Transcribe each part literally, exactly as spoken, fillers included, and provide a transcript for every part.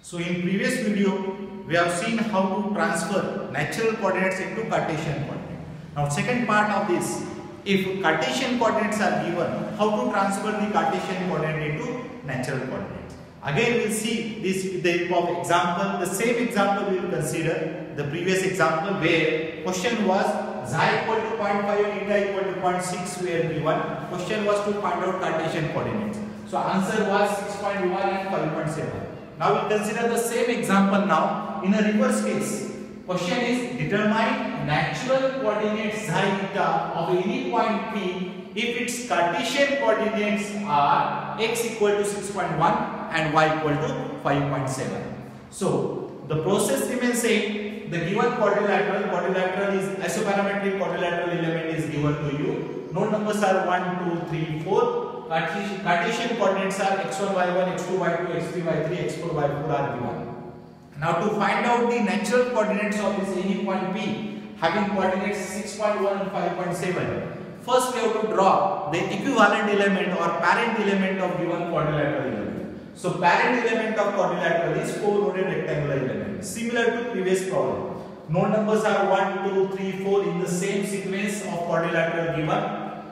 So in previous video, we have seen how to transfer natural coordinates into Cartesian coordinate. Now second part of this, if Cartesian coordinates are given, how to transfer the Cartesian coordinate into natural coordinates. Again we will see this with the help of example. The same example we will consider the previous example where question was xi equal to zero point five and eta equal to zero point six were given. Question was to find out Cartesian coordinates. So answer was six point one and five point seven. Now we consider the same example now in a reverse case. Question is determine natural coordinates xi eta of any point P if its Cartesian coordinates are x equal to six point one and y equal to five point seven. So the process remains same. The given quadrilateral, quadrilateral is isoparametric quadrilateral element is given to you. Node numbers are one, two, three, four. Cartesian, Cartesian coordinates are x one, y one, x two, y two, x three, y three, x four, y four are given. Now to find out the natural coordinates of this any point P having coordinates six point one and five point seven. First we have to draw the equivalent element or parent element of given quadrilateral element. So parent element of quadrilateral is four-noded rectangular element, similar to previous problem. Node numbers are one, two, three, four in the same sequence of quadrilateral given.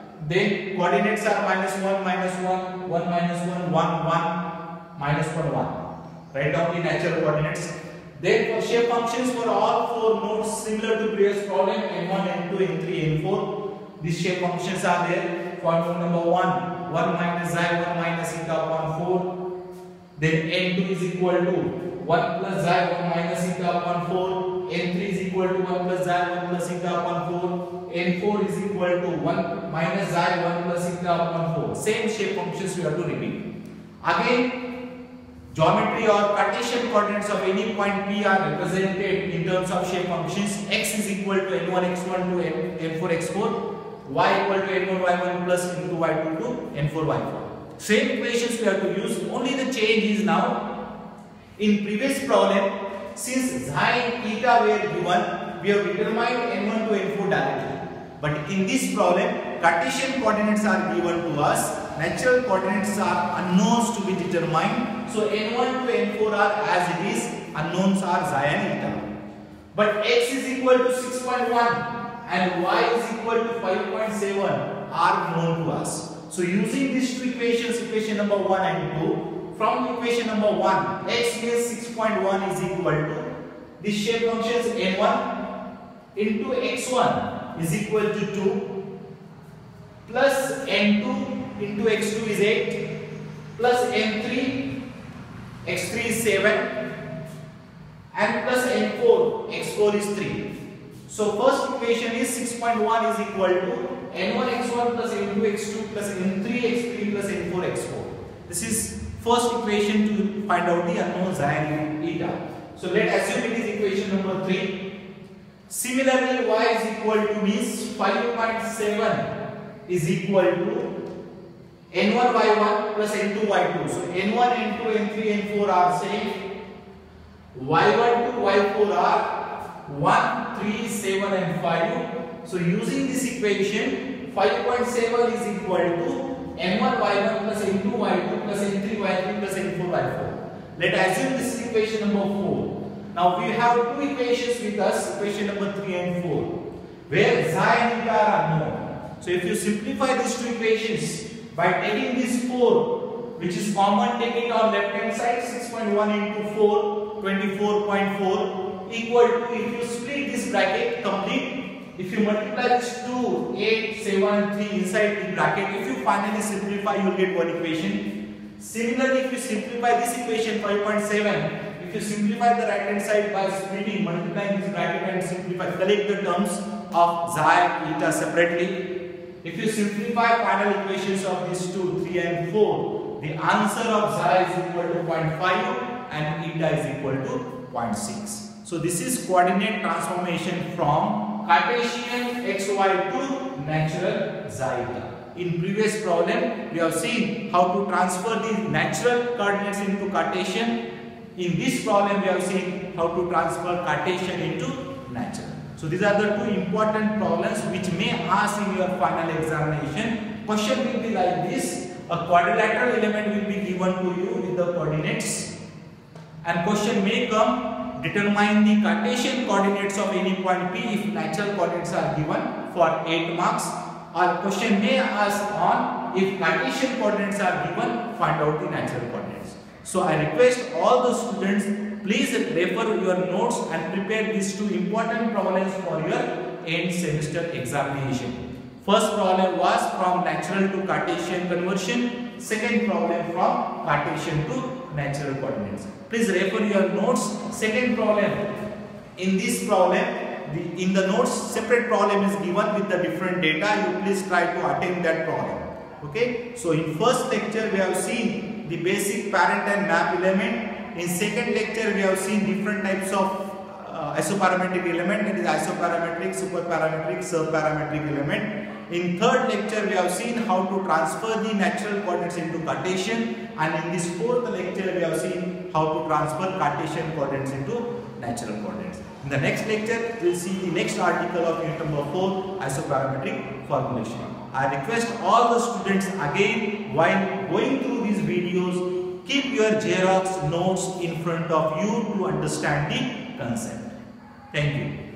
Then coordinates are minus one, minus one, one, minus one, one, one, minus one, one. Write down the natural coordinates. Then for shape functions for all four nodes similar to previous problem n one, n two, n three, n four. These shape functions are there for node number one, one minus xi, one minus eta upon four. Then n two is equal to one plus xi, one minus eta upon four. n three is equal to one plus xi, one plus eta upon four. n four is equal to one minus xi, one plus eta upon four. Same shape functions we have to repeat. Again, geometry or Cartesian coordinates of any point P are represented in terms of shape functions. X is equal to n one, x one to n four, x four. Y equal to n one, y one plus n two, y two to n four, y four. Same equations we have to use, only the change is now in previous problem since xi and eta were given we have determined n one to n four directly, but in this problem Cartesian coordinates are given to us, natural coordinates are unknowns to be determined, so n one to n four are as it is, unknowns are xi and eta, but x is equal to six point one and y is equal to five point seven are known to us. So using these two equations, equation number one and two, from equation number one, x means six point one is equal to this shape functions n one into x one is equal to two plus n two into x two is eight plus n three, x three is seven and plus n four, x four is three. So first equation is six point one is equal to n one x one plus n two x two plus n three x three plus n four x four. This is first equation to find out the unknown xi and eta. So let us assume it is equation number three. Similarly, y is equal to means five point seven is equal to n one y one plus n two y two. So n one, n two, n three, n four are same. y one to y four are one, three, seven and five. So using this equation, five point seven is equal to n one y one plus n two y two plus n three y three plus n four y four. Let us assume this is equation number four. Now we have two equations with us, equation number three and four, where xi and eta are unknown. So if you simplify these two equations by taking this four, which is common, take it on left hand side, six point one into four, twenty-four point four equal to, if you split this bracket complete, if you multiply this two, eight, seven and three inside the bracket, if you finally simplify you will get one equation. Similarly, if you simplify this equation five point seven, if you simplify the right hand side by splitting, multiplying this bracket and simplify, collect the terms of xi and eta separately. If you simplify final equations of these two, three and four, the answer of xi is equal to zero point five and eta is equal to zero point six. So this is coordinate transformation from Cartesian xy to natural xi eta. In previous problem, we have seen how to transfer the natural coordinates into Cartesian. In this problem, we have seen how to transfer Cartesian into natural. So these are the two important problems which may ask in your final examination. Question will be like this: a quadrilateral element will be given to you with the coordinates And question may come, determine the Cartesian coordinates of any point P if natural coordinates are given for eight marks. Or question may ask on, if Cartesian coordinates are given, find out the natural coordinates. So I request all the students, please refer your notes and prepare these two important problems for your end semester examination. First problem was from natural to Cartesian conversion. Second problem from Cartesian to natural coordinates. Please refer your notes. Second problem. In this problem, the, in the notes, separate problem is given with the different data. You please try to attempt that problem. Okay. So in first lecture we have seen the basic parent and map element. In second lecture we have seen different types of uh, isoparametric element, that is isoparametric, superparametric, subparametric element. In third lecture we have seen how to transfer the natural coordinates into Cartesian, and in this fourth lecture we have seen how to transfer Cartesian coordinates into natural coordinates. In the next lecture we will see the next article of unit number four, isoparametric formulation. I request all the students again, while going through these videos, keep your Xerox notes in front of you to understand the concept. Thank you.